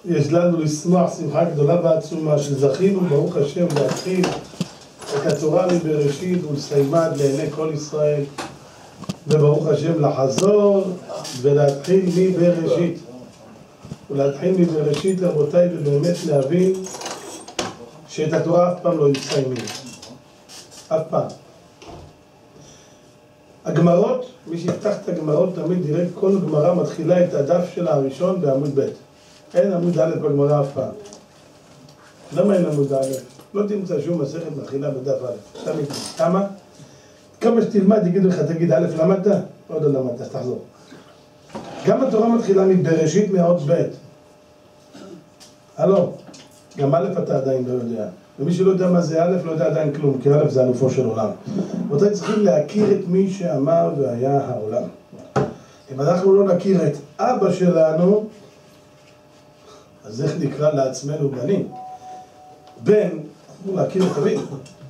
יש לנו לשמוח שמחה גדולה ועצומה שזכינו ברוך השם להתחיל את התורה מבראשית ולסיימה עד לעיני כל ישראל, וברוך השם לחזור ולהתחיל מבראשית. ולהתחיל מבראשית רבותיי, ובאמת להבין שאת התורה אף פעם לא מסיימים, אף פעם. הגמרות, מי שיפתח את הגמרות תמיד יראה כל גמרה מתחילה את הדף שלה הראשון בעמוד ב'. אין עמוד א' בגמרה אף פעם. למה אין עמוד א'? לא תמצא שום מסכת מתחילה בדף א'. תמיד. כמה? כמה שתלמד יגידו לך, תגיד א' למדת? עוד לא למדת, אז תחזור. גם התורה מתחילה מבראשית מהאות ב'. הלו, גם א' אתה עדיין לא יודע. ומי שלא יודע מה זה א' לא יודע עדיין כלום, כי א' זה אלופו של עולם. ואתם צריכים להכיר את מי שאמר והיה העולם. אם אנחנו לא נכיר את אבא שלנו, אז איך נקרא לעצמנו בנים? בן, אמור להכיר את אביו.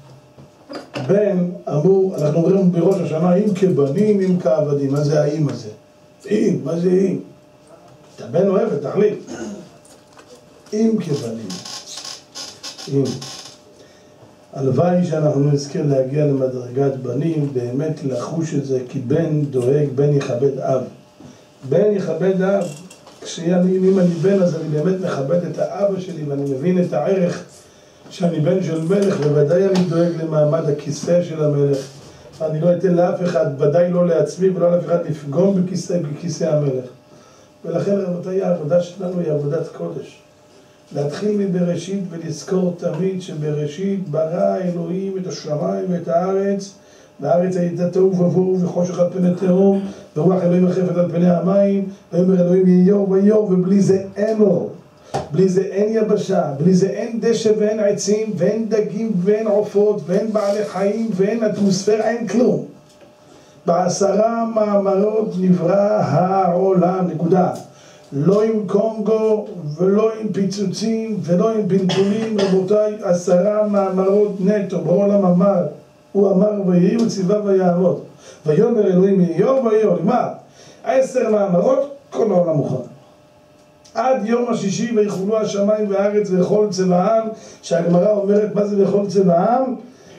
בן אמור, אנחנו אומרים בראש השנה, אם כבנים, אם כעבדים. מה זה האם הזה? אם, מה זה אם? אתה בן אוהב, תחליט. אם כבנים. אם. הלוואי שאנחנו נזכר להגיע למדרגת בנים, באמת לחוש את זה, כי בן דואג, בן יכבד אב. בן יכבד אב. אם אני בן, אז אני באמת מכבד את האבא שלי, ואני מבין את הערך שאני בן של מלך, ובוודאי אני דואג למעמד הכיסא של המלך. אני לא אתן לאף אחד, ודאי לא לעצמי ולא לאף אחד לפגום בכיסא המלך. ולכן רבותיי, העבודה שלנו היא עבודת קודש. להתחיל מבראשית ולזכור תמיד שבראשית ברא אלוהים את השמיים ואת הארץ, והארץ הייתה תוהו ובוהו וחושך על פני תהום, ורוח אלוהים מרחפת על פני המים, ויאמר אלוהים יהי אור ויהי אור, ובלי זה אין אור, בלי זה אין יבשה, בלי זה אין דשא ואין עצים ואין דגים ואין עופות ואין בעלי חיים ואין אטמוספירה, אין כלום. בעשרה מאמרות נברא העולם, נקודה. לא עם קונגו ולא עם פיצוצים ולא עם פלפולים, רבותיי, 10 מאמרות נטו. בעולם אמר, הוא אמר ויהי וציווה ויעמוד, ויאמר אלוהים יהי אור ויהי אור. נגמר. 10 מאמרות, כל העולם מוכן. עד יום השישי ויחולו השמיים והארץ וכל צבעם, שהגמרא אומרת מה זה וכל צבעם?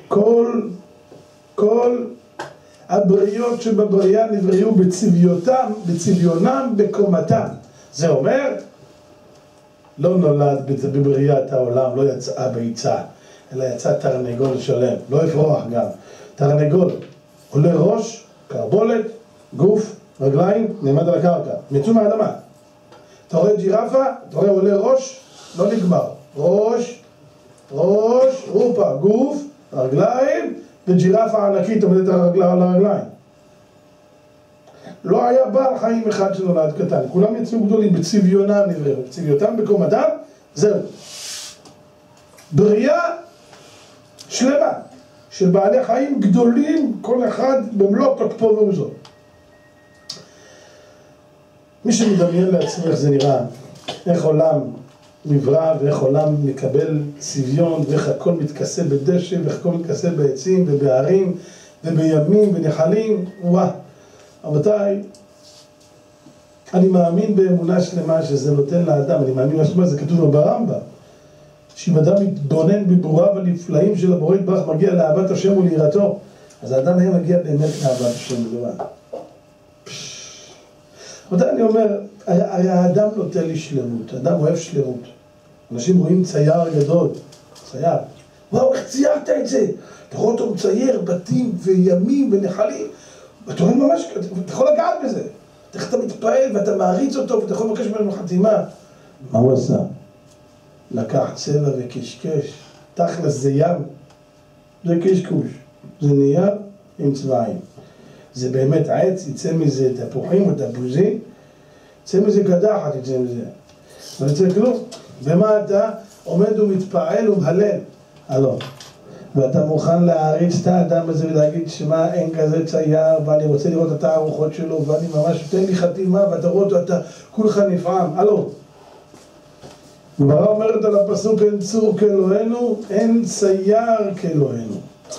כל הבריות שבבריאה נבראו בצביונם בקומתם. זה אומר, לא נולד בבריאת העולם, לא יצאה ביצה, אלא יצא תרנגול שלם, לא יפרוח גם. תרנגול עולה ראש, קרבולת, גוף, רגליים, נעמד על הקרקע, מצאו מהאדמה. אתה רואה ג'ירפה, אתה רואה עולה ראש, לא נגמר. ראש, רופה, גוף, רגליים, וג'ירפה ענקית עומדת על הרגליים. לא היה בעל חיים אחד שנולד קטן, כולם יצאו גדולים, בצביונם נבראו, בצביונם בקומתם, זהו. בריאה שלמה של בעלי חיים גדולים, כל אחד במלוא תוקפו ועוזו. מי שמדמיין לעצמו איך זה נראה, איך עולם נברא ואיך עולם מקבל צביון, ואיך הכל מתכסה בדשא ואיך הכל מתכסה בעצים ובערים ובימים ונחלים, וואו. רבותיי, אני מאמין באמונה שלמה שזה נותן לאדם, אני מאמין משמע, זה כתוב ברמב"ם, שאם אדם מתבונן בבוריו הנפלאים של הבורא יתברך, מגיע לאהבת השם וליראתו, אז האדם היה מגיע באמת לאהבת השם ולראה. רבותיי, אני אומר, הרי האדם נוטה לשלמות, האדם אוהב שלמות. אנשים רואים צייר גדול, צייר, וואו, איך ציירת את זה? אתה רואה אותו מצייר בתים וימים ונחלים, ואתה רואה ממש, אתה יכול לגעת בזה. איך אתה מתפעל ואתה מעריץ אותו ואתה יכול לבקש ממנו חתימה. מה הוא עשה? לקח צבע וקשקש, תכלס זה ים, זה קשקוש, זה נייר עם צבעים. זה באמת עץ, יצא מזה תפוחים או תפוזים, יצא מזה קדחת, יצא מזה. לא יצא כלום. ומה אתה עומד ומתפעל ומהלל? הלא. ואתה מוכן להעריץ את האדם הזה ולהגיד שמה אין כזה צייר, ואני רוצה לראות את הארוחות שלו, ואני ממש תן לי חתימה, ואתה רואה אותו, אתה כולך נפעם. הלא. גמרא אומרת על הפסוק, אין צור כאלוהינו, אין צייר כאלוהינו.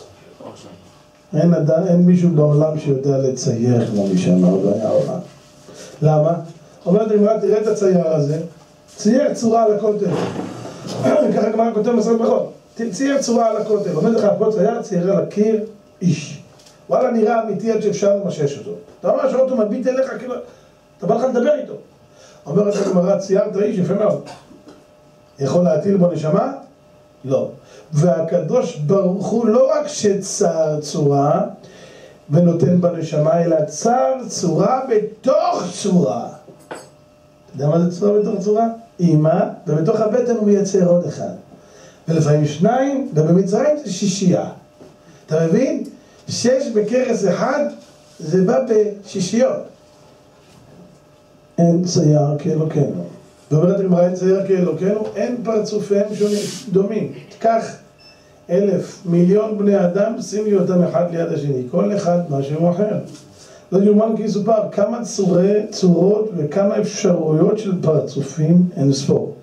אין מישהו בעולם שיודע לצייר כמו מי שאמר והיה העולם. למה? אומרת הגמרא, תראה את הצייר הזה, צייר צורה על הכותל. ככה גמרא כותב מסכת ברכות. צייר צורה על הכותל. עומד לך פה צייר, צייר על הקיר איש. וואלה, נראה אמיתי עד שאפשר למשש אותו. אתה ממש רואה אותו מביט אליך, כאילו, אתה בא לך לדבר איתו. אומרת הגמרא, ציירת איש, יפה מאוד. יכול להטיל בו נשמה? לא. והקדוש ברוך הוא לא רק שצר צורה ונותן בה נשמה, אלא צר צורה בתוך צורה. אתה יודע מה זה צורה בתוך צורה? אימא, ובתוך הבטן הוא מייצר עוד אחד. ולפעמים שניים, ובמצרים זה שישייה. אתה מבין? 6 בקרס אחד, זה בא בשישיות. אין צייר כאלוקינו. ואומרת הגמרא, אין צייר כאלוקינו, אין פרצופיהם דומים. תקח 1,000 מיליון בני אדם, שים לי אותם אחד ליד השני, כל אחד משהו אחר. לא יאומן כי יסופר, כמה צורות וכמה אפשרויות של פרצופים אין ספור.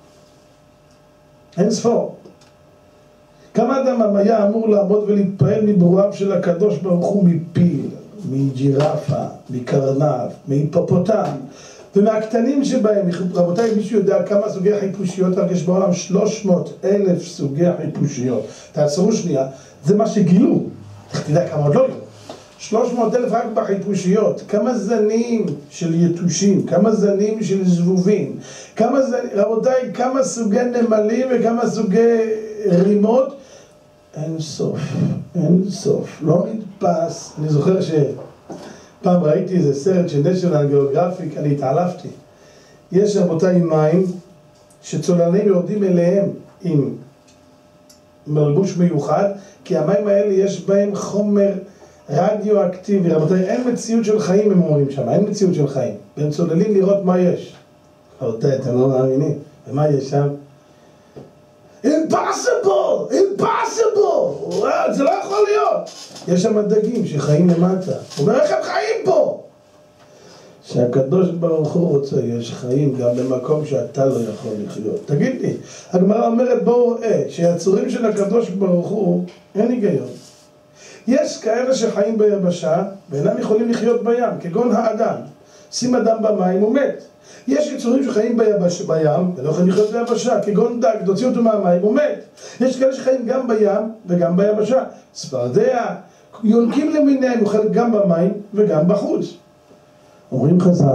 אין ספור. כמה אדם היה אמור לעמוד ולהתפעל מברוריו של הקדוש ברוך הוא מפיל, מג'ירפה, מקרנב, מהיפופוטם, ומהקטנים שבהם. רבותיי, מישהו יודע כמה סוגי חיפושיות רק יש בעולם? 300,000 סוגי חיפושיות. תעצרו שנייה, זה מה שגילו. תדע כמה עוד לא גילו. 300,000 רק בחיפושיות. כמה זנים של יתושים, כמה זנים של זבובים, רבותיי, כמה סוגי נמלים וכמה סוגי רימות. אין סוף, אין סוף, לא נתפס. אני זוכר שפעם ראיתי איזה סרט של National Geographic, אני התעלפתי. יש רבותיי מים שצוללים יורדים אליהם עם מלבוש מיוחד, כי המים האלה יש בהם חומר רדיואקטיבי. רבותיי, אין מציאות של חיים, הם אומרים שם, אין מציאות של חיים. והם צוללים לראות מה יש. רבותיי, אתם לא מאמינים. ומה יש שם? Impossible! Impossible! זה לא יכול להיות! יש שם דגים שחיים למטה. הוא אומר, איך הם חיים פה? שהקדוש ברוך הוא רוצה, יש חיים גם במקום שאתה לא יכול לחיות. תגיד לי, הגמרא אומרת, בואו ראה, שהצורים של הקדוש ברוך הוא, אין היגיון. יש כאלה שחיים ביבשה, ואינם יכולים לחיות בים, כגון האדם. שים אדם במים, הוא מת. יש יצורים שחיים בים ולא יכולים לחיות ביבשה, כגון דג, תוציא אותו מהמים, הוא מת. יש כאלה שחיים גם בים וגם ביבשה. צפרדע, יונקים למיניהם, הוא חלק גם במים וגם בחוץ. אומרים חז"ל,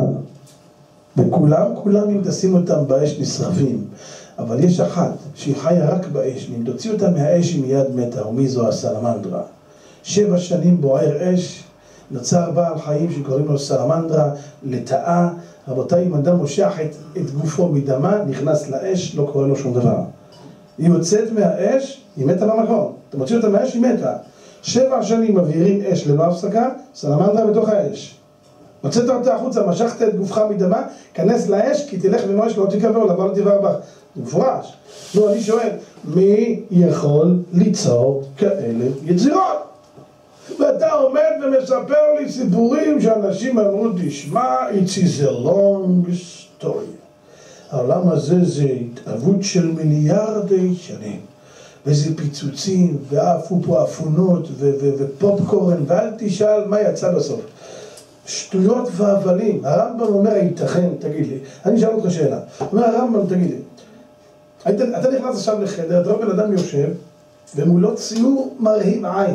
וכולם, אם תשים אותם באש נשרפים, אבל יש אחת שהיא חיה רק באש, אם תוציא אותה מהאש היא מיד מתה, ומי זו? הסלמנדרה. 7 שנים בוער אש, נוצר בעל חיים שקוראים לו סלמנדרה, לטאה. רבותיי, אם אדם מושך את גופו מדמה, נכנס לאש, לא קורה לו שום דבר. היא יוצאת מהאש, היא מתה במקום. אתה מוציא אותה מהאש, היא מתה. 7 שנים מבעירים אש ללא הפסקה, סלמנדרה בתוך האש. מוצאת אותה החוצה, משכת את גופך מדמה, כנס לאש, כי תלך ממש לא תקבל, לבוא לא תבער בך. זה מפורש. לא, אני שואל, מי יכול ליצור כאלה יצירות? ואתה עומד ומספר לי סיפורים שאנשים אמרו, תשמע, it is a long story. העולם הזה זה התאבות של מיליארדי שנים. וזה פיצוצים, ועפו פה אפונות, ופופקורן, ואל תשאל מה יצא בסוף. שטויות והבלים. הרמב"ם אומר, הייתכן, תגיד לי. אני אשאל אותך שאלה. אומר הרמב"ם, תגיד לי. אתה נכנס עכשיו לחדר, אתה רואה בן אדם יושב, ומולו ציור מרהיב עין.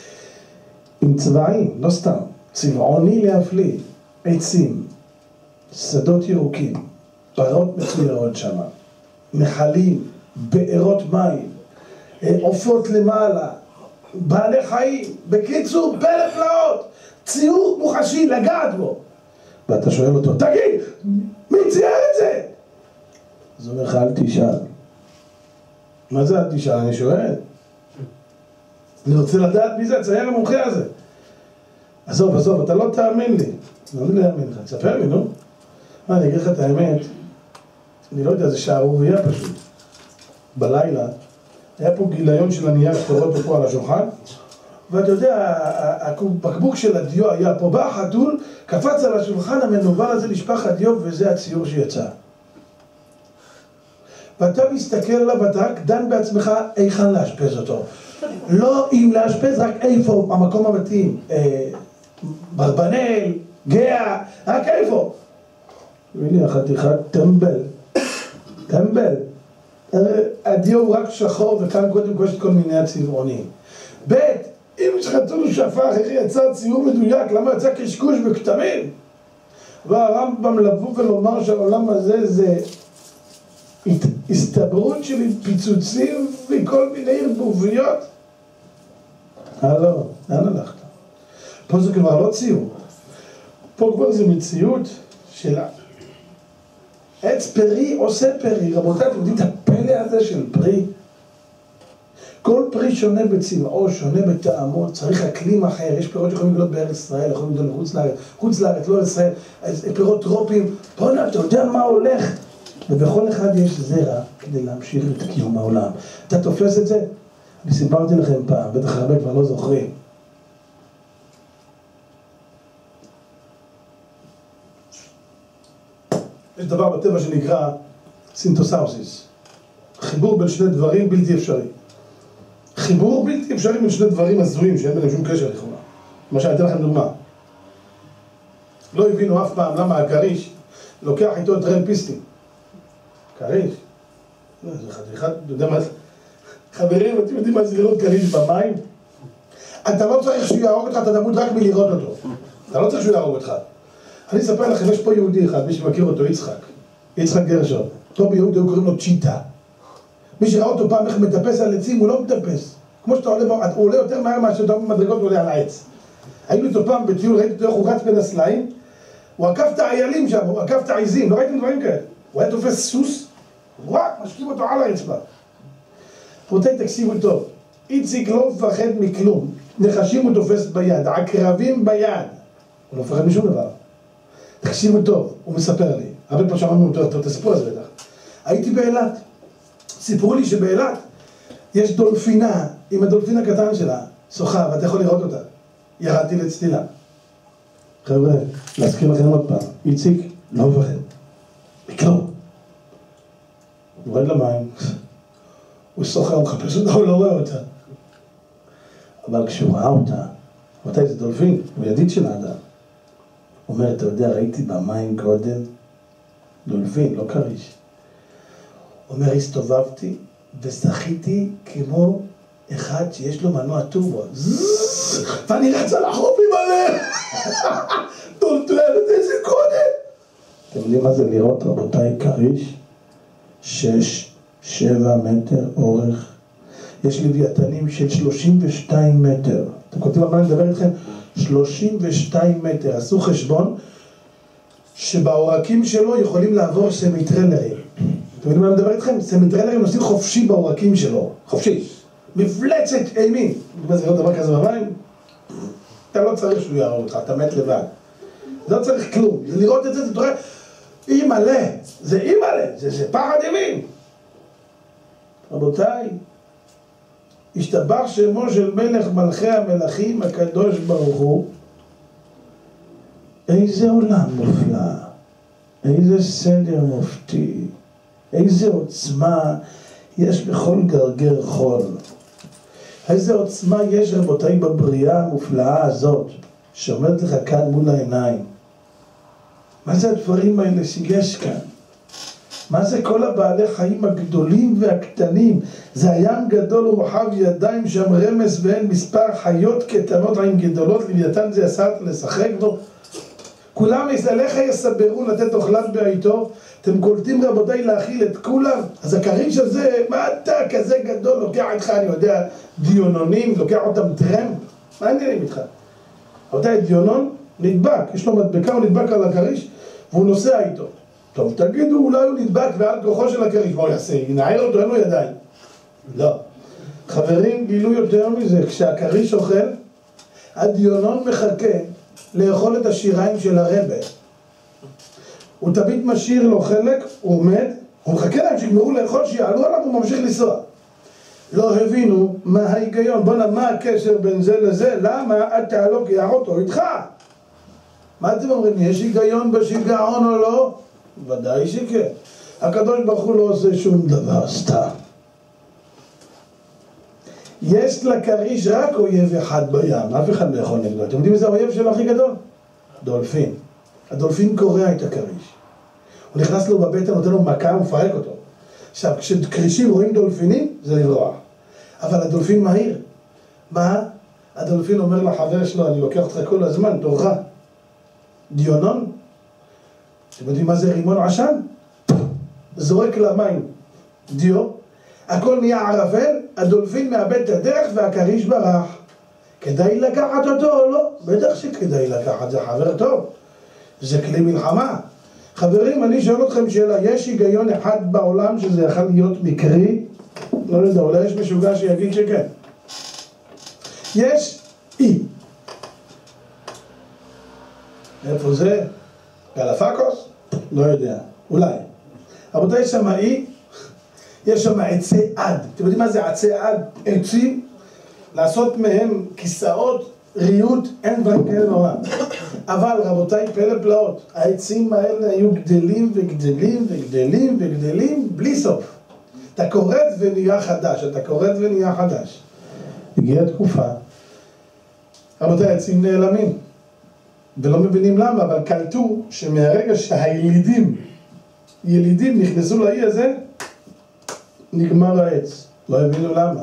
עם צבעים, לא סתם, צבעוני להפליא, עצים, שדות ירוקים, פרות מצוירות שם, נחלים, בארות מים, עופות למעלה, בעלי חיים, בקיצור, פלא פלאות, ציור מוחשי, לגעת בו. ואתה שואל אותו, תגיד, מי צייר את זה? אז הוא אומר לך, אל תשאל. מה זה אל תשאל? אני שואל. אני רוצה לדעת מי זה הצייר המומחה הזה. עזוב, אתה לא תאמין לי. אני לא אאמין לך, תספר לי, נו. מה, אני אגיד לך את האמת, אני לא יודע, זה שערוריה פשוט. בלילה, היה פה גיליון של הנייר שתורות פה על השולחן, ואתה יודע, הבקבוק של הדיו היה פה, בא החתול, קפץ על השולחן המנובל הזה, נשפך הדיו, וזה הציור שיצא. ואתה מסתכל עליו, ואתה רק דן בעצמך איכן להשפז אותו. לא אם להשפז, רק איפה, המקום המתאים. ברבנל, גאה, רק איפה. והנה, חתיכת טמבל. טמבל. הדיו הוא רק שחור, וכאן קודם כל יש כל מיני הצבעונים. ב' אם שחטאנו שפך, איך יצא ציור מדויק, למה יצא קשקוש וכתמים? והרמב"ם לבוא ולומר שהעולם הזה זה הסתברות של פיצוצים וכל מיני ערבוביות. לא, לאן הלכת? פה זה כבר לא ציור. פה כבר זה מציאות של עץ פרי עושה פרי. רבותיי, אתם יודעים את הפלא הזה של פרי? כל פרי שונה בצבעו, שונה בטעמו, צריך אקלים אחר. יש פירות שיכולים לגלות בארץ ישראל, יכולים לגלות לחוץ לארץ, חוץ לארץ, לא ישראל, פירות טרופיים. בוא'נה, אתה יודע מה הולך? ובכל אחד יש זרע כדי להמשיך את קיום העולם. אתה תופס את זה? אני סיפרתי לכם פעם, בטח הרבה כבר לא זוכרים. יש דבר בטבע שנקרא סינתוסאוסיס. חיבור בין שני דברים בלתי אפשרי. חיבור בלתי אפשרי בין שני דברים הזויים שאין ביניהם שום קשר לכאורה. למשל, אני אתן לכם דוגמה. לא הבינו אף פעם למה הכריש לוקח איתו טרמפיסטים. כריש? זה חתיכת, אתה יודע מה זה? חברים, אתם יודעים מה זה לראות כריש במים? אתה לא צריך שהוא יהרוג אותך, אתה תמות רק מלראות אותו. אתה לא צריך שהוא יהרוג אותך. אני אספר לכם, יש פה יהודי אחד, מי שמכיר אותו, יצחק גרשון. אותו ביהודי הוא קוראים לו צ'יטה. מי שראה אותו פעם איך מטפס על עצים, הוא לא מטפס. כמו שאתה עולה, הוא עולה יותר מהר מאשר אתה במדרגות עולה על העץ. היינו איתו פעם בטיול, ראיתי אותו איך הוא רץ בין הסלעים, הוא עקף את האיילים שם, הוא עקף את העיזים, לא ראיתם דברים כאלה. הוא היה תופס סוס, וואק, משכים אותו על הרצפה. רבותיי, תקשיבו טוב, איציק לא מפחד מכלום, נחשים הוא תופס ביד, עקרבים ביד, הוא לא מפחד משום דבר. תקשיבו טוב, הוא מספר לי, הרבה פעם שמענו אותו, תספרו על זה בטח. הייתי באילת, סיפרו לי שבאילת יש דולפינה עם הדולפין הקטן שלה, שוחה, ואתה יכול לראות אותה. ירדתי לצלילה. חבר'ה, להזכיר לכם עוד פעם, איציק לא מפחד, מכלום. הוא יורד למים, הוא שוחה, הוא מחפש אותה, הוא לא רואה אותה. אבל כשהוא ראה אותה, מתי זה דולפין, הוא ידיד של האדם. הוא אומר, אתה יודע, ראיתי במים קודם, דולפין, לא כריש. הוא אומר, הסתובבתי וזכיתי כמו אחד שיש לו מנוע טורבו. ואני רצה לחוף עם הלב. טולטלת, איזה קודם. אתם יודעים מה זה לראות, רבותיי, כריש? 6-7 מטר אורך. יש לוויתנים של 32 מטר. אתם קולטים על מה אני מדבר איתכם? 32 מטר. עשו חשבון שבעורקים שלו יכולים לעבור סמיטרלרים. אתם יודעים מה אני מדבר איתכם? סמיטרלרים נוסעים חופשי בעורקים שלו. חופשי. מפלצת אימין. זה לא דבר כזה במים? אתה לא צריך שהוא יערור אותך, אתה מת לבד. לא צריך כלום. לראות את זה, אתה רואה, אימא'לה. זה אימא'לה. זה פחד אימין. רבותיי, השתבח שמו של מלך מלכי המלכים הקדוש ברוך הוא. איזה עולם מופלא, איזה סדר מופתי, איזה עוצמה יש בכל גרגר חול. איזה עוצמה יש, רבותיי, בבריאה המופלאה הזאת שעומדת לך כאן מול העיניים. מה זה הדברים האלה שיש כאן? מה זה כל הבעלי חיים הגדולים והקטנים? זה הים גדול ורחב ידיים, שם רמס ואין מספר, חיות קטנות עם גדולות, לוויתן זה יסעת לשחק בו. כולם עליך יסברו לתת אוכלת בעיתו. אתם קולטים, רבותיי, להכיל את כולם? אז הכריש הזה, מה אתה כזה גדול, לוקח איתך, אני יודע, דיונונים, לוקח אותם טרמפ? מה נראים איתך? רבותיי, דיונון נדבק, יש לו מדבקה, הוא נדבק על הכריש והוא נוסע איתו. טוב, תגידו, אולי הוא נדבק ועל כוחו של הכריש, מה הוא יעשה? ינער אותו, אין לו ידיים. לא. חברים, גילו יותר מזה, כשהכריש אוכל, הדיונון מחכה לאכול את השיריים של הרבה. הוא תמיד משאיר לו חלק, הוא עומד, הוא מחכה להם שיגמרו לאכול, שיעלו עליו, הוא ממשיך לנסוע. לא הבינו מה ההיגיון, בוא'נה, מה הקשר בין זה לזה? למה אתה לא קח אותו איתך? מה אתם אומרים? יש היגיון בשיגעון או לא? ודאי שכן. הקדוש ברוך הוא לא עושה שום דבר סתם. יש לכריש רק אויב אחד בים, אף אחד לא יכול נגדו. אתם יודעים איזה האויב שלו הכי גדול? דולפין. הדולפין קורע את הכריש. הוא נכנס לו בבטן, נותן לו מכה ומפרק אותו. עכשיו, כשקרישים רואים דולפינים, זה לברוח. אבל הדולפין מהיר. מה? הדולפין אומר לחבר שלו, אני לוקח אותך כל הזמן, תורך. דיונון? אתם יודעים מה זה רימון עשן? זורק למים. דיו. הכל נהיה ערבל, הדולפין מאבד את הדרך והקריש ברח. כדאי לקחת אותו או לא? בטח שכדאי לקחת, זה חבר טוב. זה כלי מלחמה. חברים, אני שואל אתכם שאלה, יש היגיון אחד בעולם שזה יכול להיות מקרי? לא יודע, אולי יש משוגע שיגיד שכן. יש אי. איפה זה? גלפקוס? לא יודע, אולי. רבותיי, יש שם אי, יש שם עצי עד. אתם יודעים מה זה עצי עד? עצים, לעשות מהם כיסאות, ריהוט, אין דברים כאלה בעולם. אבל רבותיי, פלא פלאות, העצים האלה היו גדלים וגדלים וגדלים וגדלים בלי סוף. אתה כורת ונהיה חדש, אתה כורת ונהיה חדש. הגיעה תקופה, רבותיי, העצים נעלמים. ולא מבינים למה, אבל קלטו שמהרגע שהילידים נכנסו לאי הזה, נגמר העץ. לא הבינו למה.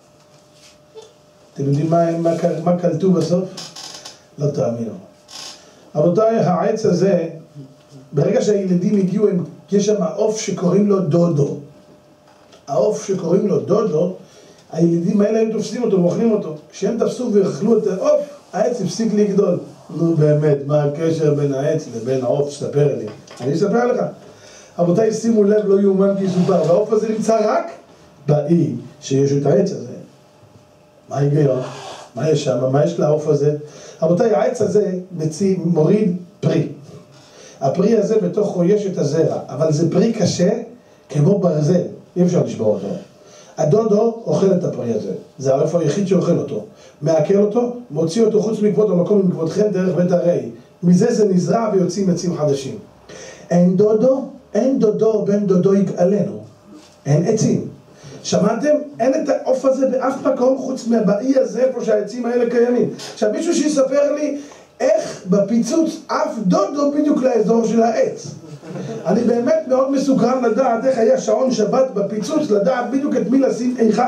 אתם יודעים מה קלטו בסוף? לא תאמינו. רבותיי, העץ הזה, ברגע שהילידים הגיעו, יש שם עוף שקוראים לו דודו. העוף שקוראים לו דודו, הילידים האלה הם תופסים אותו ואוכלים אותו. כשהם תפסו ואכלו את העוף, העץ הפסיק לגדול. נו באמת, מה הקשר בין העץ לבין העוף? ספר לי. אני אספר לך. רבותיי, שימו לב, לא יאומן כי יסופר. והעוף הזה נמצא רק באי שיש את העץ הזה. מה ההיגיון? מה יש שם? מה יש לעוף הזה? רבותיי, העץ הזה מוריד פרי. הפרי הזה בתוכו יש את הזרע, אבל זה פרי קשה כמו ברזל. אי אפשר לשבור אותו. הדודו אוכל את הפרי הזה. זה העוף היחיד שאוכל אותו. מעכל אותו, מוציא אותו חוץ מכבוד המקום עם כבודכם דרך בית הרי. מזה זה נזרע ויוצאים עצים חדשים. אין דודו, בן דודו יגאלנו. אין עצים. שמעתם? אין את העוף הזה באף מקום חוץ מהבאי הזה איפה שהעצים האלה קיימים. עכשיו מישהו שיספר לי איך בפיצוץ אף דודו בדיוק לאזור של העץ. אני באמת מאוד מסוכן לדעת איך היה שעון שבת בפיצוץ, לדעת בדיוק את מי לשים היכן.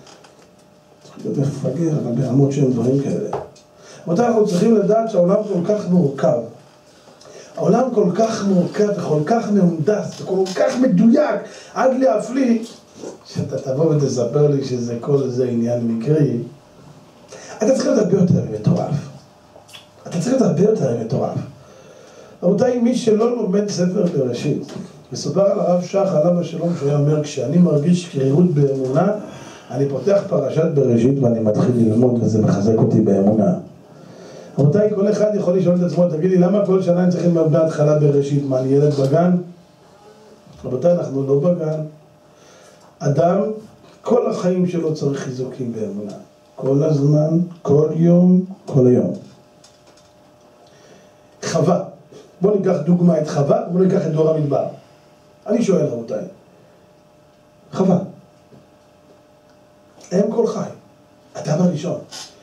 צריך להיות מפגר, אבל בעמוד שהם דברים כאלה. מתי אנחנו צריכים לדעת שהעולם כל כך מורכב. העולם כל כך מורכב וכל כך מהונדס וכל כך מדויק עד להפליא שאתה תבוא ותספר לי שזה כל זה עניין מקרי. אתה צריך להיות הרבה יותר מטורף. אתה צריך להיות הרבה יותר מטורף. רבותיי, מי שלא לומד ספר בראשית, מסופר על הרב שך עליו השלום שהיה אומר, כשאני מרגיש קרירות באמונה, אני פותח פרשת בראשית ואני מתחיל ללמוד וזה מחזק אותי באמונה. רבותיי, כל אחד יכול לשאול את עצמו, תגיד לי, למה כל שנה אני צריכים בהתחלה בראשית? מה, אני ילד בגן? רבותיי, אנחנו לא בגן. אדם, כל החיים שלו צריך חיזוקים באמונה. כל הזמן, כל יום, כל היום. חווה. בואו ניקח דוגמה את חווה, בואו ניקח את דור המדבר. אני שואל רבותיי. חווה. הם כל חי. אדם הראשון.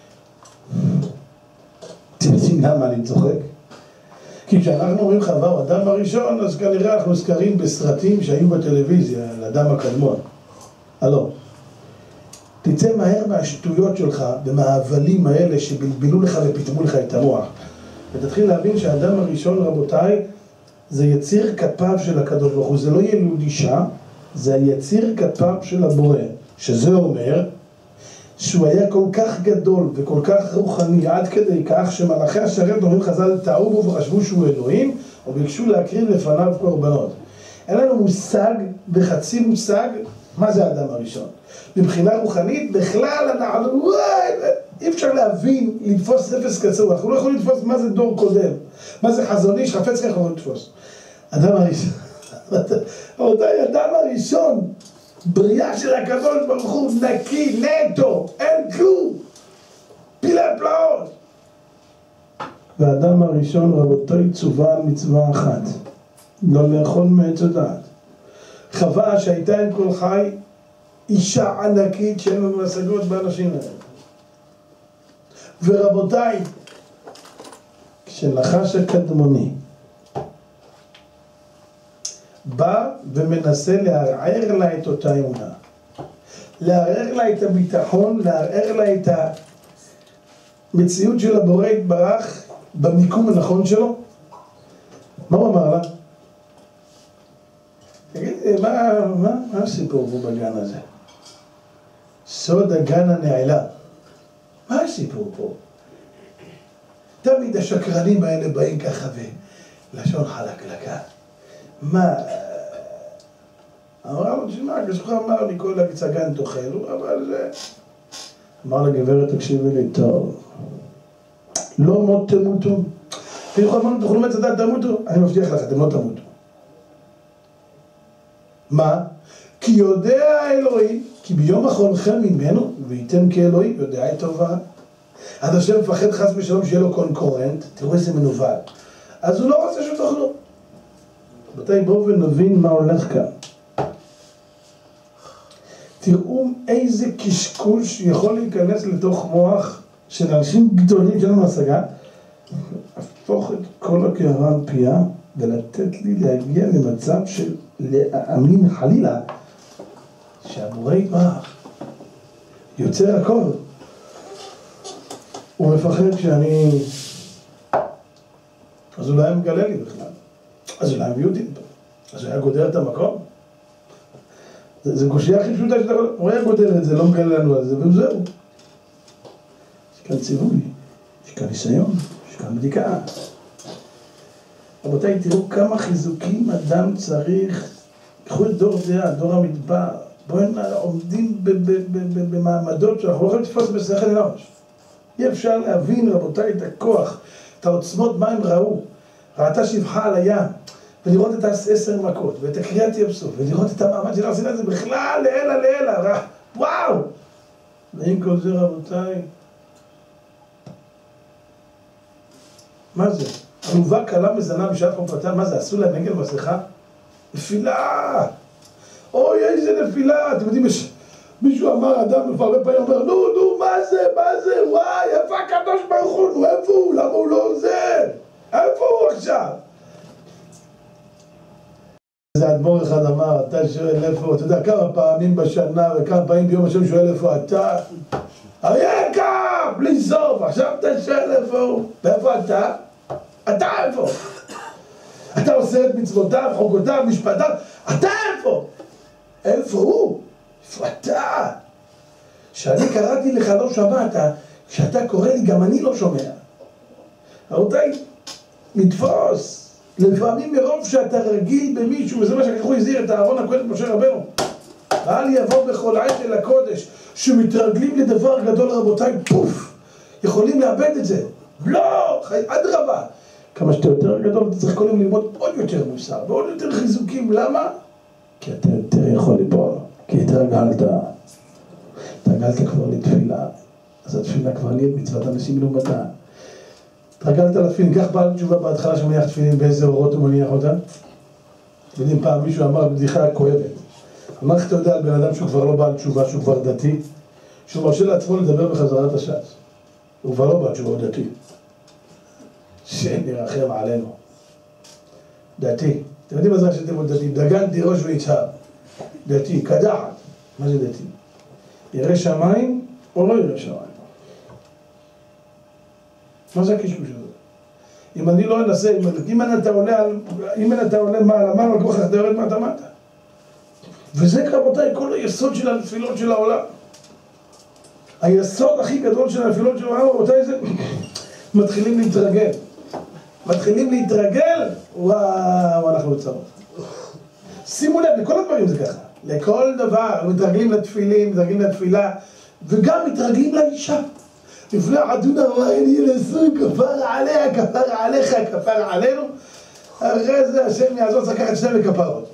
אתם יודעים למה אני צוחק? כי כשאנחנו אומרים חווה הוא אדם הראשון, אז כנראה אנחנו נזכרים בסרטים שהיו בטלוויזיה, על אדם הקדמון. הלא. תצא מהר מהשטויות שלך ומההבלים האלה שבלבלו לך ופיתמו לך את המוח. ותתחיל להבין שהאדם הראשון, רבותיי, זה יציר כפיו של הקדוש ברוך הוא. זה לא ילוד אישה, זה היציר כפיו של הבורא. שזה אומר שהוא היה כל כך גדול וכל כך רוחני עד כדי כך שמלאכי השרת, אומרים חז"ל, טעו בו וחשבו שהוא אלוהים וביקשו להקריב לפניו קורבנות. אין לנו מושג וחצי מושג מה זה האדם הראשון. מבחינה רוחנית בכלל אנחנו אי אפשר להבין, לתפוס אפס קצור. אנחנו לא יכולים לתפוס מה זה דור קודם, מה זה חזון איש, חפץ כך אנחנו לתפוס. אדם הראשון, רבותיי, אדם הראשון, בריאה של הקדוש ברוך הוא, נקי, נטו, אין כלום, פלא פלאות. והאדם הראשון, רבותיי, צווה על מצווה אחת, לא לאכול מעץ הדעת. חווה שהייתה עם כל חי, אישה ענקית שאין לנו השגות באנשים האלה. ורבותיי, כשנחש הקדמוני בא ומנסה לערער לה את אותה אמונה. לערער לה את הביטחון, לערער לה את המציאות של הבורא יתברך במיקום הנכון שלו. מה הוא אמר לה? תגיד, מה הסיפור פה בגן הזה? סוד הגן הנעלה. מה הסיפור פה? תמיד השקרנים האלה באים ככה ולשון חלקלקה. מה? אמרה לו, תשמע, כשך אמר לי כל הגן תאכלו, אבל זה... אמר לגברת, תקשיבי לי, טוב. לא מות תמותו. תראו, אמרנו, תאכלו מצדת תמותו? אני מבטיח לך, אתם לא תמותו. מה? כי יודע האלוהים, כי ביום אכולכם ממנו, וייתם כאלוהים, יודע את טובה. עד השם מפחד חס ושלום שיהיה לו קונקורנט, תראו איזה מנוול. אז הוא לא רוצה שתאכלו. רבותיי, בואו ונבין מה הולך כאן. תראו איזה קשקוש יכול להיכנס לתוך מוח של אנשים גדולים שלנו להשגה, הפוך את כל הקערה על פיה ולתת לי להגיע למצב של להאמין חלילה שהבורא יתברך יוצר הכל. הוא מפחד שאני... אז אולי הוא מגלה לי בכלל, אז אולי מביא אותי פה, אז הוא היה גודר את המקום. זה קושיה הכי פשוטה שאתה יכול, הוא היה גודר את זה, לא מגלה לנו על זה, וזהו. יש כאן ציווי, יש כאן ניסיון, יש כאן בדיקה. רבותיי, תראו כמה חיזוקים אדם צריך. קחו את דור דעה, דור המדבר. בואו עומדים במעמדות שאנחנו לא יכולים לתפוס בשכל אנוש. אי אפשר להבין, רבותיי, את הכוח, את העוצמות, מה הם ראו. ראתה שפחה על הים, ולראות את 10 מכות, ואת הקריאת ים סוף, ולראות את המעמד של הר סיני, זה בכלל לעילה, וואו! ועם כל זה, רבותיי, מה זה? עלובה קלה מזנה בשעת חופתה, מה זה? עשו להם עגל מסכה? נפילה! אוי, איזה נפילה! אתם יודעים, מישהו אמר, אדם הרבה פעמים אומר, נו, מה זה, וואי, איפה הקדוש ברוך הוא? נו, איפה הוא? למה הוא לא עוזר? איפה הוא עכשיו? איזה אדמו"ר אחד אמר, אתה שואל איפה, אתה יודע כמה פעמים בשנה וכמה פעמים ביום השם שואל איפה אתה? היקר, בלי סוף, עכשיו אתה שואל איפה הוא? ואיפה אתה? אתה איפה? אתה עושה את מצוותיו, חוקותיו, משפטיו, אתה איפה? איפה הוא? איפה אתה? כשאני קראתי לך לא שמעת, כשאתה קורא לי גם אני לא שומע. רבותיי, נתפוס. לפעמים מרוב שאתה רגיל במישהו, וזה מה שככה הוא הזהיר את אהרון הכהן את משה רבנו. ואל יבוא בכל עת אל הקודש, שמתרגלים לדבר גדול, רבותיי, פוף, יכולים לאבד את זה. לא, אדרבה. כמה שאתה יותר גדול, אתה צריך כל יום ללמוד עוד יותר מוסר, ועוד יותר חיזוקים. למה? כי אתה יותר יכול ליפול, כי התרגלת כבר לתפילה, אז התפילה כבר נהיית מצוות אנשים לעומתה. התרגלת לתפילין, כך בעל תשובה בהתחלה שמניח תפילין, באיזה אורות הוא מניח אותה? יודעים, פעם מישהו אמר בדיחה כואבת. אמר איך אתה יודע על בן אדם שהוא כבר לא בעל תשובה, שהוא כבר דתי, שהוא מרשה לעצמו לדבר בחזרת הש"ס. הוא כבר לא בעל תשובה, הוא דתי. שנרחם עלינו. דתי. אתם יודעים מה זה שאתם עוד דתי? דגן דירוש ויצהר. דתי, קדחת. מה זה דתי? ירא שמיים או לא ירא שמיים? מה זה הקשקוש הזה? אם אני לא אנסה, אם אתה עולה מעלה, על כוח אתה יורד מטה מטה. וזה רבותיי כל היסוד של הנפילות של העולם. היסוד הכי גדול של הנפילות של העולם, רבותיי, זה מתחילים להתרגל, וואו, אנחנו בצרות. שימו לב, לכל הדברים זה ככה. לכל דבר, מתרגלים לתפילין, מתרגלים לתפילה, וגם מתרגלים לאישה. לפני חתונה אמר, אני נשוי, כפר עליה, כפר עליך, כפר עלינו. אחרי זה השם יעזור, צריך לקחת 2 כפרות.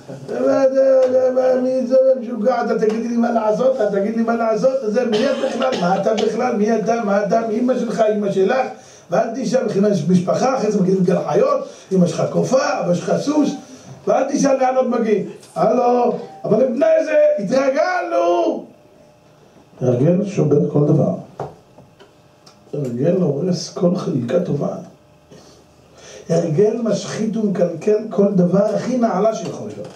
מי זה משוגע, אתה תגיד לי מה לעשות, זה מי את בכלל, מה אתה בכלל, מי אתה, אמא שלך, אמא שלך, ואל תשאל מבחינת משפחה, אחרי זה מגיעים גל חיות, אמא שלך קופה, אבא שלך סוס, ואל תשאל לאן עוד מגיעים. הלו, אבל לפני זה התרגלנו. הרגל שובר כל דבר. הרגל הורס כל חלקה טובה. הרגל משחית ומקלקל כל דבר הכי נעלה שיכול להיות.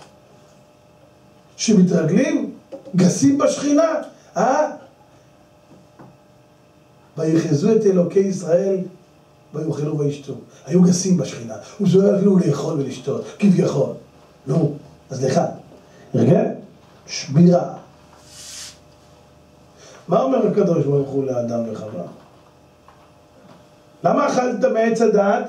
שמתרגלים, גסים בשכינה, ויחזו את אלוקי ישראל, ויאכלו וישתו. היו גסים בשכינה, וזו אפילו לאכול ולשתות, כביכול. נו, אז לך, הרגל, שבירה. מה אומר הקדוש ברוך הוא לאדם וחווה? למה אכלת מעץ הדעת?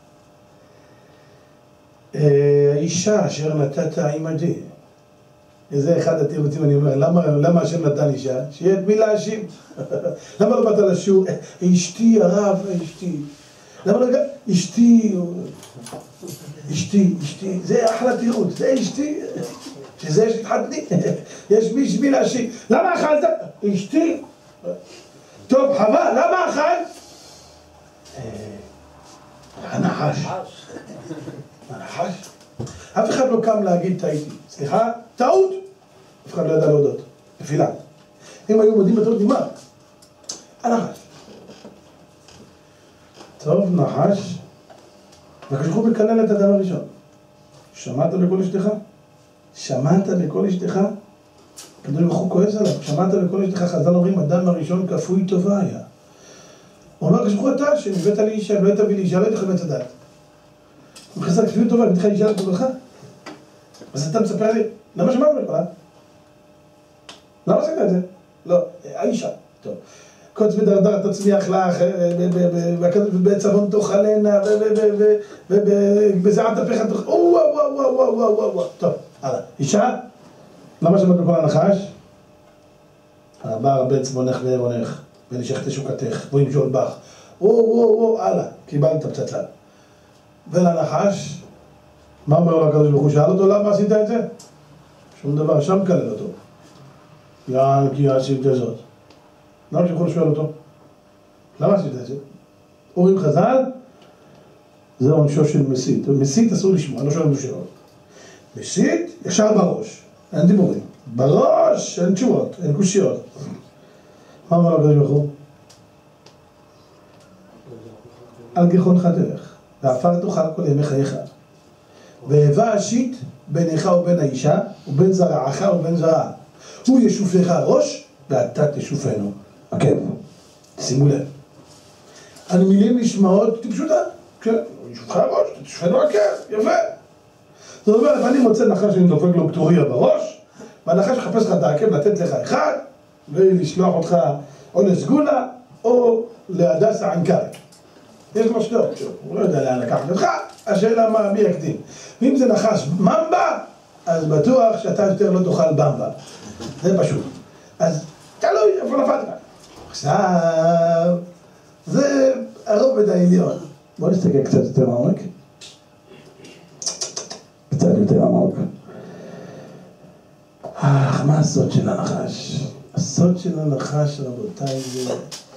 האישה אשר נתת עימדי. זה אחד התירוצים, אני אומר, למה השם נתן אישה? שיהיה את מי להאשים. למה לא באת לשור? אשתי הרב, אשתי. למה לא... אשתי, זה אחלה תירוץ, זה אשתי. שזה יש להתחתני, יש מי להאשים. למה אכלת? אשתי. טוב, חווה, למה אכלת? הנחש. הנחש? אף אחד לא קם להגיד טעיתי. סליחה, טעות. אף אחד לא ידע להודות. נפילה. הם היו מודים בטעות נגמר. הנחש. טוב, נחש. וקשכו בקלל את אדם הראשון. שמעת בקול אשתך? שמעת בקול אשתך? הקדוש ברוך הוא כועס עליו. שמעת בקול אשתך? חז"ל אומרים, אדם הראשון כפוי טובה היה. הוא אומר, קשכו אתה, שהבאת לי אישה, לא תביא לי אישה, לא תכבד את הדעת. הוא חסר כפיות טובה, הבאתי לך אישה לטובתך? אז אתה מספר לי, למה שמעת לך? למה עשית את זה? לא, האישה. טוב. קוץ ודרדר תצמיח לך, ובצבון תאכלנה, ובזיעת אפיך תאכל... וואו. טוב, הלאה. אישה? למה שמעת בכל הנחש? הבא הרבה צבונך ועירונך, ונשך תשוקתך, וימשול בך. וואו, הלאה. קיבלת פצצה. ולנחש, מה אומר לו הקדוש ברוך הוא? שאל אותו, למה עשית את זה? שום דבר, שם קלל אותו. כי עשית את זאת. למה שיכול לשאול אותו? למה עשית את זה? אומרים חז"ל, זה עונשו של מסית. מסית אסור לשמוע, לא שואלים שאלות. מסית, ישר בראש. אין דיבורים. בראש, אין תשובות, אין קושיות. מה אומר לו הקדוש ברוך הוא? על גיחונך תלך. ועפר תאכל כל ימי חייך. והבא השיט ביניך ובין האישה, ובין זרעך ובין זרעה. הוא ישופך ראש, ואתה תשופנו עקב. שימו לב. על מילים נשמעות פשוטה. כן, הוא ישופך ראש, תשופנו עקב, יפה. זאת אומרת, אני מוצא נחש שאני דופק לו פטוריה בראש, והנחש מחפש לך את העקב לתת לך אחד, ולשלוח אותך או לסגולה, או להדסה ענקרי. יש משהו, הוא לא יודע לאן לקחת אותך, השאלה מי יקדים. ואם זה נחש ממבה, אז בטוח שאתה יותר לא תאכל במבה. זה פשוט. אז תלוי איפה נפלת. עכשיו, זה הרובד העליון. בוא נסתכל קצת יותר עמוק. קצת יותר עמוק. מה הסוד של הנחש? הסוד של הנחש, רבותיי, זה...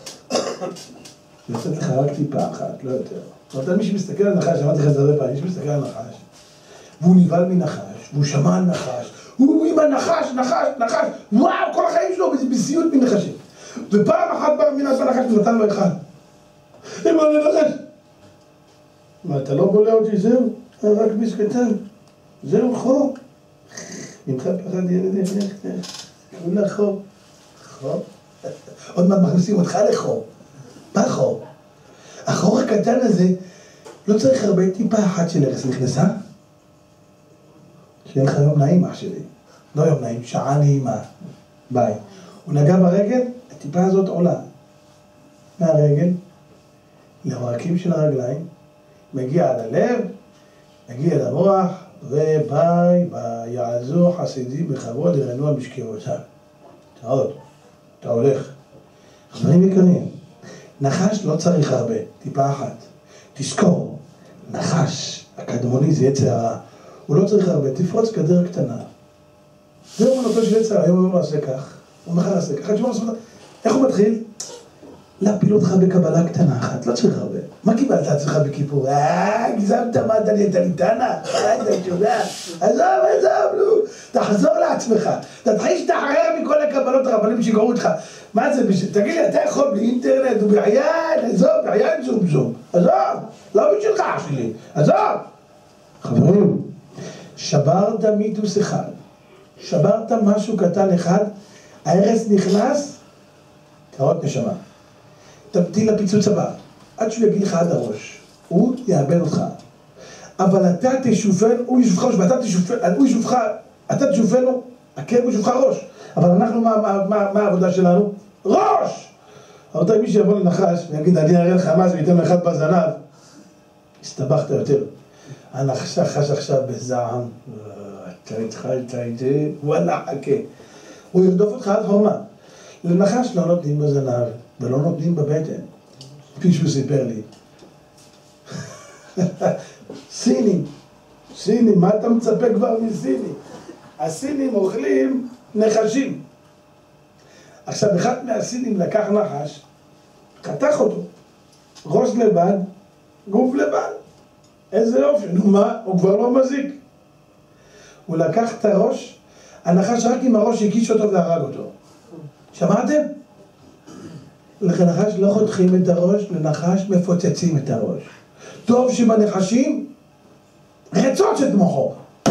יוצאת לך רק טיפה אחת, לא יותר. זאת אומרת, מי שמסתכל על נחש, אמרתי לך את זה הרבה פעמים, מי שמסתכל על נחש, והוא נבהל מנחש, והוא שמע על נחש, הוא עם הנחש, נחש, וואו, כל החיים שלו בסיוט מנחשים. ופעם אחת בא מן הנחש ונתן לו אחד. אמר לנחש, מה, אתה לא בולע אותי, זהו? רק ביס קטן. זהו, חור. ממך פחד ילד יחנך, כולה חור. חור? עוד מעט מכניסים אותך לחור. מה חור? החור הקטן הזה לא צריך הרבה, טיפה אחת של ארץ נכנסה. שיהיה לך יום נעים, אח שלי. לא יום נעים, שעה נעימה. ביי. הוא נגע ברגל, הטיפה הזאת עולה. מהרגל, לעורקים של הרגליים, מגיע על הלב, מגיע למוח, וביי, יעזו חסידים בכבוד, ירנו על משקיעותיו. אתה הולך. חברים יקרים, נחש לא צריך הרבה, טיפה אחת. תזכור, נחש, הקדמוני זה יצר הרע. הוא לא צריך הרבה, תפרוץ גדר קטנה. זה אומנותו של יצר, היום הוא עושה כך, הוא מחר עושה כך. איך הוא מתחיל? להפיל אותך בקבלה קטנה אחת, לא צריך הרבה. מה קיבלת עצמך בכיפור? גזמת מה דלית ליטנה? אתה יודע? עזוב, תחזור לעצמך. תתחיל להשתחרר מכל הקבלות הרבנים שיגעו אותך. מה זה? תגיד לי, אתה יכול באינטרנט ובעיין, עזוב, בעיין זום. עזוב, לא בשבילך. שלי, עזוב! חברים, שברת מיתוס אחד, שברת משהו קטן אחד, ההרס נכנס, קרות נשמה. תמתין לפיצוץ הבא, עד שהוא יגיד לך עד הראש, הוא יאבד אותך. אבל אתה תשופן, הוא ישופך ראש, ואתה תשופן, הוא ישופך, אתה תשופנו, הכאב הוא ישופך ראש. אבל אנחנו, מה העבודה שלנו? ראש! רבותיי, מי שיבוא לנחש ויגיד, אני אראה לך מה זה, ויתן לך בזנב, הסתבכת יותר. הנחש חש עכשיו בזעם, אתה התחלת את זה, וואלה, חכה. הוא ירדוף אותך עד חורמה. לנחש לא נותנים בזנב, ולא נותנים בבטן. כפי שהוא סיפר לי. סינים, מה אתה מצפה כבר מסינים? הסינים אוכלים נחשים. עכשיו, אחד מהסינים לקח נחש, חתך אותו, ראש לבד, גוף לבד. איזה יופי, נו מה? הוא כבר לא מזיק. הוא לקח את הראש, הנחש רק עם הראש הקיש אותו והרג אותו. שמעתם? לנחש לא חותכים את הראש, לנחש מפוצצים את הראש. טוב שבנחשים, רצות את מוחו.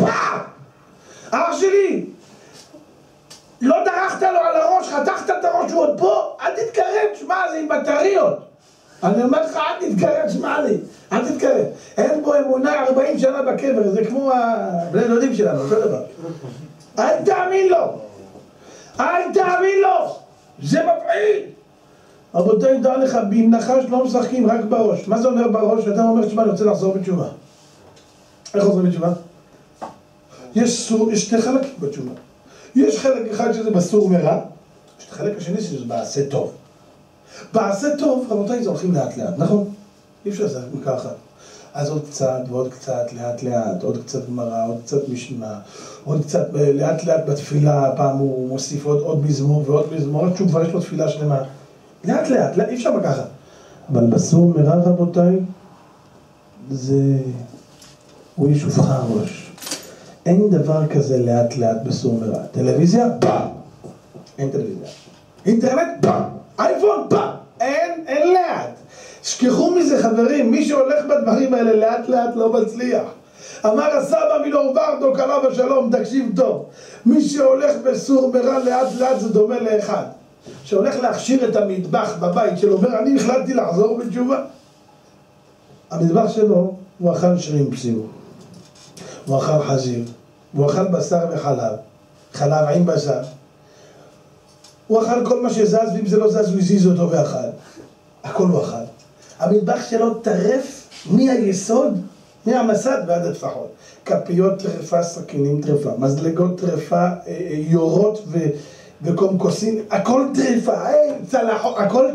אח שלי, לא דרכת לו על הראש, חתכת את הראש, הוא עוד פה, אל תתקרב, שמע, זה עם בטריות. אני אומר לך, אל תתקרב, שמע לי, אל תתקרב. אין בו אמונה 40 שנה בקבר, זה כמו הבני דודים שלנו, אותו דבר. אל תאמין לו, אל תאמין לו, זה מפחיד. רבותיי, דע לך, עם נחש לא משחקים, רק בראש. מה זה אומר בראש? אתה אומר, שמע, אני רוצה לחזור בתשובה. איך חוזרים בתשובה? יש שתי חלקים בתשובה. יש חלק אחד שזה בסור מרע, יש את החלק השני שזה בעשה טוב. בעשה טוב, רבותיי, זה הולכים לאט לאט, נכון? אי אפשר לעשות ככה. אז עוד קצת ועוד קצת, לאט לאט, עוד קצת גמרא, עוד קצת משנה, עוד קצת לאט לאט בתפילה, פעם הוא מוסיף עוד מזמור ועוד מזמור, עד שהוא כבר יש לו תפילה שלמה. לאט לאט, אי אפשר ככה. אבל בסור מרע, רבותיי, זה... הוא ישופך הראש. אין דבר כזה לאט לאט בסור מרע. טלוויזיה? פעם. אין טלוויזיה. אינטרנט? פעם. אייפון? פעם. אין לאט. שכחו מזה חברים, מי שהולך בדברים האלה לאט לאט לא מצליח. אמר הסבא מלורברדו קלה ושלום, תקשיב טוב. מי שהולך בסור מרע לאט לאט זה דומה לאחד שהולך להכשיר את המטבח בבית שלו, אומר אני החלטתי לחזור בתשובה. המטבח שלו הוא אכל שרימפסים, הוא אכל חזיר, הוא אכל בשר וחלב, חלב עם בשר, הוא אכל כל מה שזז, ואם זה לא זז הוא הזיז אותו ואכל, הכל הוא אכל. המטבח שלו טרף מהיסוד, מהמסד ועד הטפחות. כפיות טרפה, סכינים טרפה, מזלגות טרפה, יורות וקומקוסין, הכל טרפה, צלחות, הכל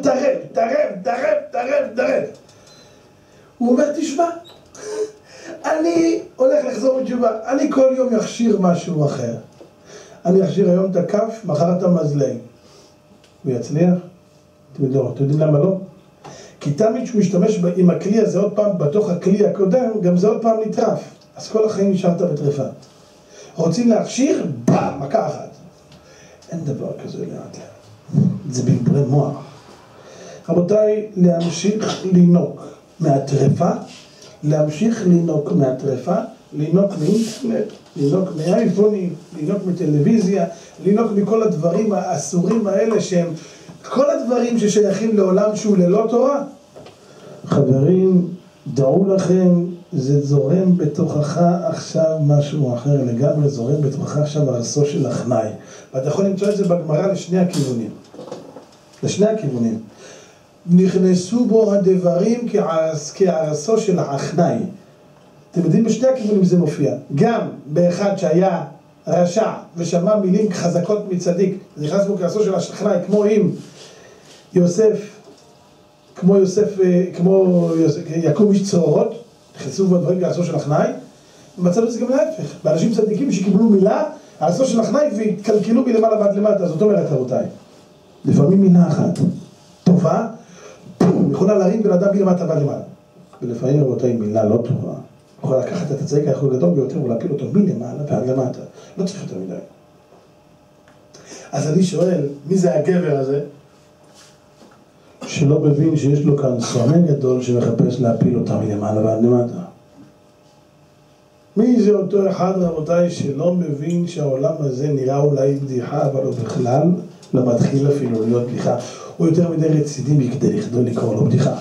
טרף. הוא אומר, תשמע, אני הולך לחזור בתשובה, אני כל יום יכשיר משהו אחר. אני אכשיר היום את הכף, מחר את המזלג. הוא יצליח? אתם יודעים למה לא? כי תמיד שהוא משתמש עם הכלי הזה עוד פעם, בתוך הכלי הקודם, גם זה עוד פעם נטרף. אז כל החיים נשארת בטרפה. רוצים להכשיר? מכה אחת. אין דבר כזה לאט לאט. זה בלבולי מוח. רבותיי, להמשיך לינוק מהטרפה, לינוק מאינטרנט, לינוק מאייפונים, לינוק מטלוויזיה, לינוק מכל הדברים האסורים האלה שהם כל הדברים ששייכים לעולם שהוא ללא תורה. חברים, דעו לכם, זה זורם בתוכך עכשיו משהו אחר לגמרי, זורם בתוכך עכשיו הרסו של החנאי. ואתה יכול למצוא את זה בגמרא לשני הכיוונים. נכנסו בו הדברים כערסו של החנאי. אתם יודעים, בשני הכיוונים זה מופיע. גם באחד שהיה רשע ושמע מילים חזקות מצדיק, זה נכנס בו כערסו של החנאי, כמו יעקב איש צרורות, נכנסו בו הדברים כערסו של החנאי. במצב הזה גם להפך, באנשים צדיקים שקיבלו מילה, ערסו של החנאי והתקלקלו מלמעלה ועד למטה. זאת אומרת, רבותיי, לפעמים מילה אחת טובה, יכולה להרים בן אדם מלמטה ועד למעלה. ולפעמים, רבותיי, מילה לא טובה, יכולה לקחת את הצדיק היכול גדול ביותר ולהפיל אותו מלמעלה ועד למטה. לא צריך יותר מדי. אז אני שואל, מי זה הגבר הזה שלא מבין שיש לו כאן שונא גדול שמחפש להפיל אותה מלמעלה ועד למטה? מי זה אותו אחד, רבותיי, שלא מבין שהעולם הזה נראה אולי בדיחה, אבל הוא בכלל לא מתחיל אפילו להיות בדיחה. הוא יותר מדי רציני מכדי לכדי לקרוא לו בדיחה.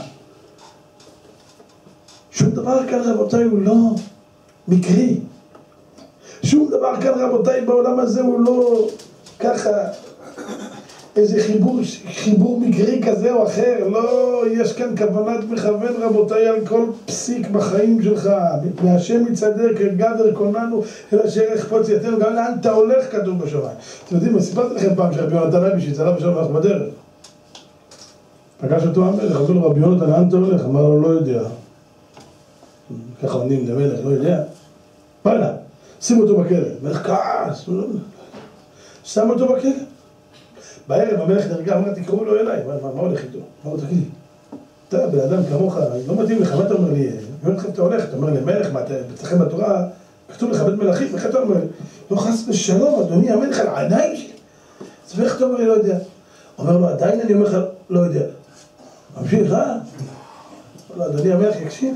שום דבר כאן, רבותיי, הוא לא מקרי. שום דבר כאן, רבותיי, בעולם הזה הוא לא ככה איזה חיבור מקרי כזה או אחר. לא, יש כאן כוונת מכוון, רבותיי, על כל פסיק בחיים שלך. מהשם יצעדר כגדר קוננו, אלא שערך פוץ יתנו. גם לאן אתה הולך כתוב בשמיים. אתם יודעים, סיפרתי לכם פעם שרבי יונתן לוי שיצא בשם הלך בדרך. פגש אותו המלך, אמרו לו, רבי יונתן, לאן אתה הולך? אמר לו, לא יודע. ככה עונים למלך, לא יודע. בא אליו, שים אותו בכלא. מלך כעס, שם אותו בכלא. בערב המלך נרגע, אמר, תקראו לו אליי. מה הולך איתו? אמר לו, תגידי, אתה בן אדם כמוך, לא מתאים לך, מה אתה אומר לי? יונתן, אתה הולך, אתה אומר למלך, מה, אצלכם בתורה, כתוב לך בית מלכים, איך אתה אומר? לא חס ושלום, אדוני המלך, על העיניים שלי. אז איך אתה אומר לי, לא יודע? אומר לו, עדיין אני אומר לך, לא יודע. ממשיך, אומר לו, אדוני המלך יקשיב.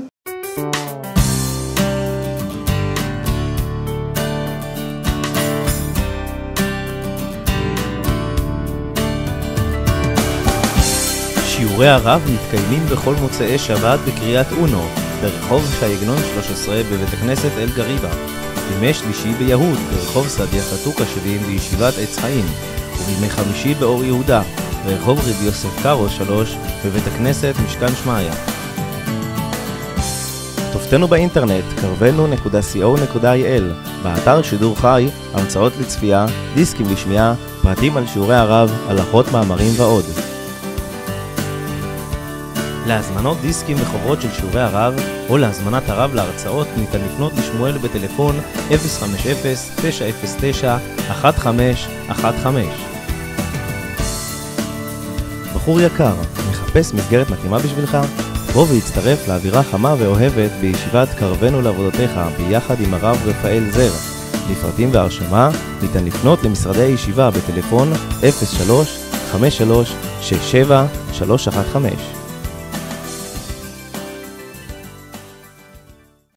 שיעורי הרב מתקיימים בכל מוצאי שבת בקריית אונו, ברחוב שייגנון 13 בבית הכנסת אל גריבה, בימי שלישי ביהוד ברחוב סדיה חתוקה 70 בישיבת עץ חיים, ובימי חמישי באור יהודה ברחוב רבי יוסף קארו 3 בבית הכנסת משכן שמעיה. כתובתנו באינטרנט karvenu.co.il, באתר שידור חי, הרצאות לצפייה, דיסקים לשמיעה, פרטים על שיעורי הרב, הלכות, מאמרים ועוד. להזמנות דיסקים וחוברות של שיעורי הרב או להזמנת הרב להרצאות ניתן לפנות לשמואל בטלפון 050-909-1515. בחור יקר, מחפש מסגרת מתאימה בשבילך? בוא והצטרף לאווירה חמה ואוהבת בישיבת קרבנו לעבודותיך ביחד עם הרב רפאל זר. לפרטים והרשמה ניתן לפנות למשרדי הישיבה בטלפון 03-53-67-315.